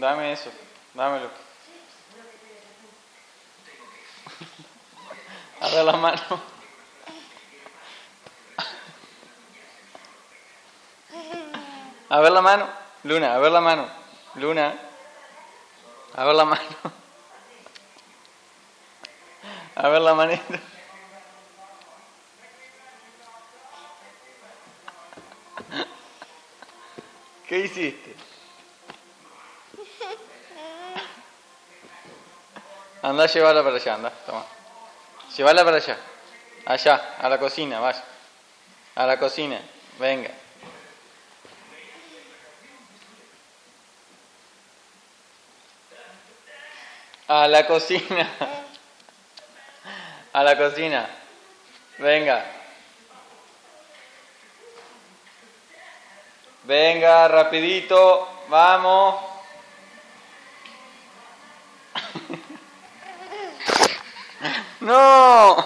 Dame eso, dámelo. A ver la mano. A ver la mano. Luna, a ver la mano. Luna. A ver la mano. A ver la manita. ¿Qué hiciste? Anda a llevarla para allá, anda, toma. Llévala para allá. Allá, a la cocina, vaya. A la cocina, venga. A la cocina. A la cocina. Venga. Venga, rapidito. Vamos. No.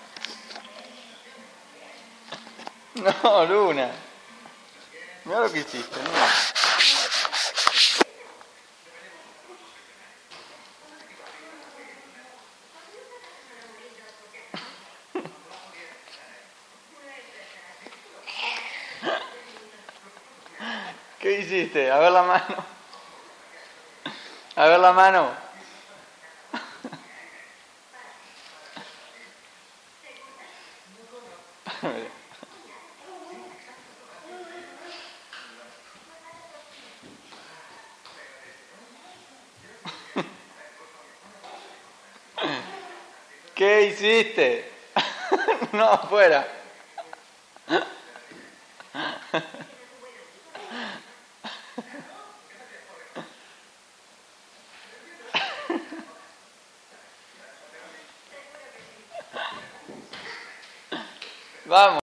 No, Luna. Mira lo que hiciste, Luna. ¿Qué hiciste? A ver la mano. A ver la mano. ¿Qué hiciste? No, afuera. Vamos.